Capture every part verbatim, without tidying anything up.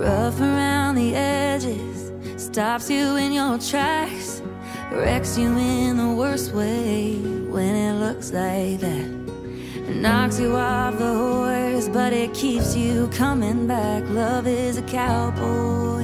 rough around the edges, stops you in your tracks, wrecks you in the worst way when it looks like that. Knocks you off the horse, but it keeps you coming back. Love is a cowboy.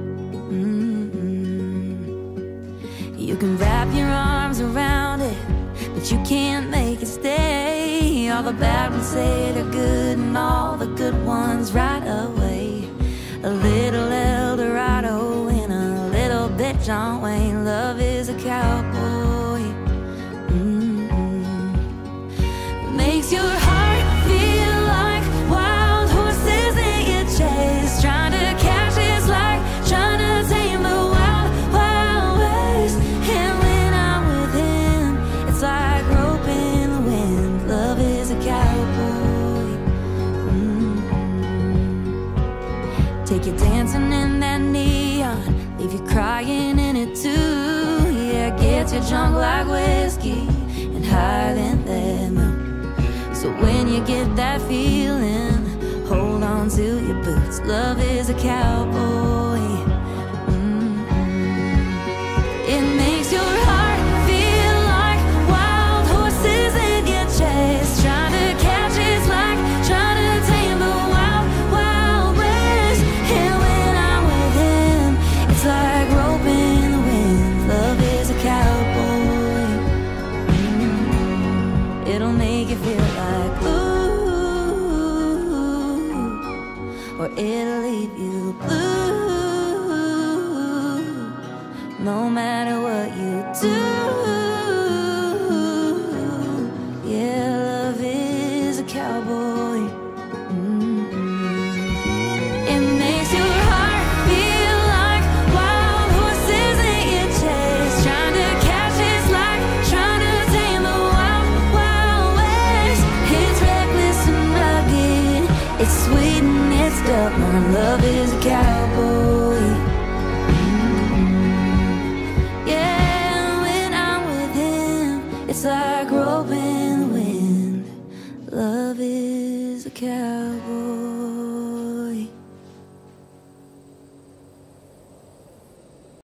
Mm-hmm. You can wrap your arms around it, but you can't make it stay. All the bad ones say they're good, and all the good ones right away. A little El Dorado and a little bit John Wayne. Love is a cowboy. Mm-hmm. Makes your heart feel like wild horses in your chase, trying to catch his light, trying to tame the wild, wild west. And when I'm with him, it's like rope in the wind. Love is a cowboy. Mm-hmm. Take you dancing in that neon, leave you crying in it too. Yeah, get you drunk like whiskey and higher than that moon. So when you get that feeling, hold on to your boots. Love is a cowboy. Mm-hmm. It makes your heart feel like wild horses in your chase, trying to catch his light, trying to tame the wild, wild west. And when I'm with him, it's like rope in the wind. Love is a cowboy. Mm-hmm. It'll make you feel like ooh, or it'll leave you blue. No matter what you do, yeah, love is a cowboy. Mm-hmm. It makes your heart feel like wild horses in your chase, trying to catch his light, trying to tame the wild, wild west. It's reckless and rugged, it's sweet and it's stubborn. Love is a cowboy. Mm-hmm. Yeah, when I'm with him, it's like rope in the wind. Love is a cowboy.